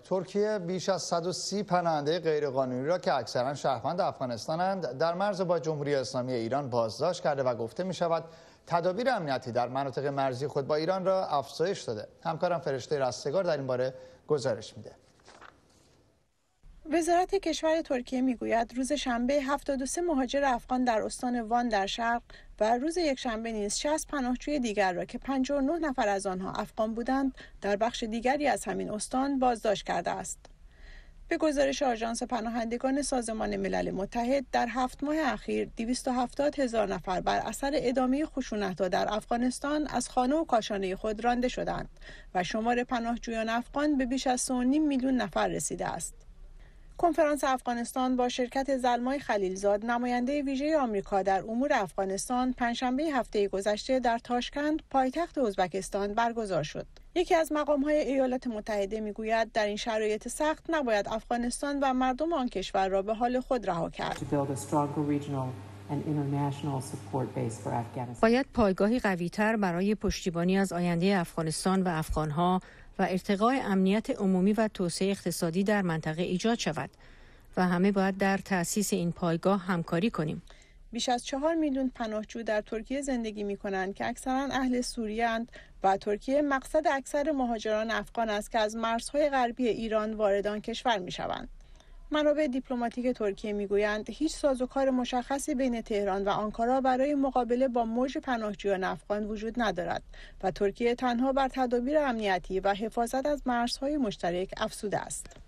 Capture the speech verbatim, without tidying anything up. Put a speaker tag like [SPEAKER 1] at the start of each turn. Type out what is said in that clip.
[SPEAKER 1] ترکیه بیش از صد و سی پناهنده غیرقانونی را که اکثرا شهروند افغانستانند در مرز با جمهوری اسلامی ایران بازداشت کرده و گفته می شود تدابیر امنیتی در مناطق مرزی خود با ایران را افزایش داده. همکارم فرشته رستگار در این باره گزارش میده.
[SPEAKER 2] وزارت کشور ترکیه میگوید روز شنبه هفتاد و سه مهاجر افغان در استان وان در شرق و روز یکشنبه نیز شصت پناهجوی دیگر را که پنجاه و نه نفر از آنها افغان بودند در بخش دیگری از همین استان بازداشت کرده است. به گزارش آژانس پناهندگان سازمان ملل متحد در هفت ماه اخیر دویست و هفتاد هزار نفر بر اثر ادامه خشونت‌ها در افغانستان از خانه و کاشانه خود رانده شدند و شمار پناهجویان افغان به بیش از سه و نیم میلیون نفر رسیده است. کنفرانس افغانستان با شرکت زلمای خلیلزاد نماینده ویژه آمریکا در امور افغانستان پنجشنبه هفته گذشته در تاشکند پایتخت ازبکستان برگزار شد. یکی از مقام‌های ایالات متحده میگوید در این شرایط سخت نباید افغانستان و مردم آن کشور را به حال خود رها کرد.
[SPEAKER 3] باید پایگاهی قوی‌تر برای پشتیبانی از آینده افغانستان و افغان‌ها و ارتقاء امنیت عمومی و توسعه اقتصادی در منطقه ایجاد شود و همه باید در تأسیس این پایگاه همکاری کنیم.
[SPEAKER 2] بیش از چهار میلیون پناهجو در ترکیه زندگی می‌کنند که اکثراً اهل سوریه اند و ترکیه مقصد اکثر مهاجران افغان است که از مرزهای غربی ایران وارد آن کشور می‌شوند. منابع دیپلماتیک ترکیه میگویند هیچ سازوکار مشخصی بین تهران و آنکارا برای مقابله با موج پناهجویان افغان وجود ندارد و ترکیه تنها بر تدابیر امنیتی و حفاظت از مرزهای مشترک افزوده است.